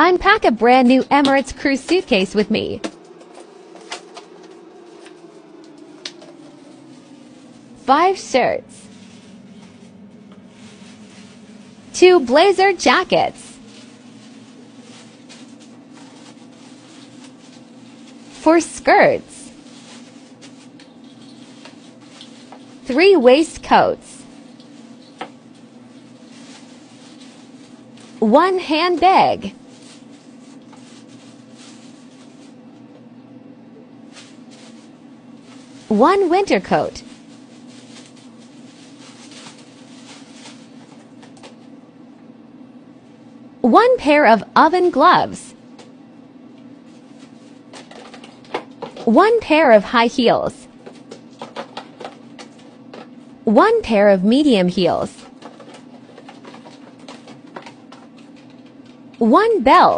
Unpack a brand new Emirates cruise suitcase with me. 5 shirts. 2 blazer jackets. 4 skirts. 3 waistcoats. 1 handbag. 1 winter coat. 1 pair of oven gloves. 1 pair of high heels. 1 pair of medium heels. 1 belt.